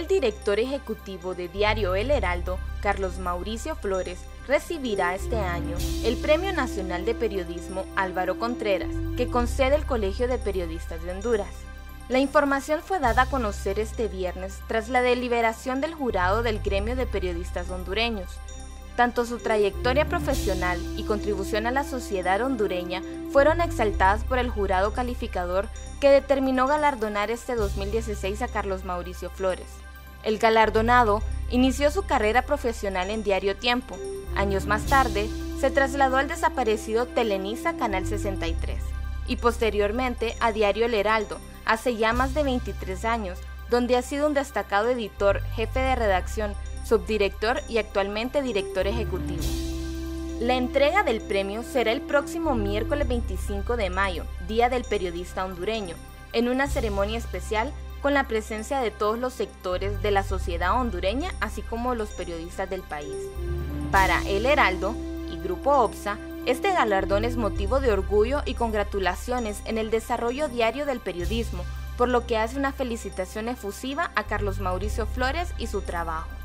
El director ejecutivo de Diario El Heraldo, Carlos Mauricio Flores, recibirá este año el Premio Nacional de Periodismo Álvaro Contreras, que concede el Colegio de Periodistas de Honduras. La información fue dada a conocer este viernes tras la deliberación del jurado del Gremio de Periodistas Hondureños. Tanto su trayectoria profesional y contribución a la sociedad hondureña fueron exaltadas por el jurado calificador que determinó galardonar este 2016 a Carlos Mauricio Flores. El galardonado inició su carrera profesional en Diario Tiempo. Años más tarde, se trasladó al desaparecido Televisa Canal 63 y posteriormente a Diario El Heraldo, hace ya más de 23 años, donde ha sido un destacado editor, jefe de redacción, subdirector y actualmente director ejecutivo. La entrega del premio será el próximo miércoles 25 de mayo, Día del Periodista Hondureño, en una ceremonia especial con la presencia de todos los sectores de la sociedad hondureña, así como los periodistas del país. Para El Heraldo y Grupo OPSA, este galardón es motivo de orgullo y congratulaciones en el desarrollo diario del periodismo, por lo que hace una felicitación efusiva a Carlos Mauricio Flores y su trabajo.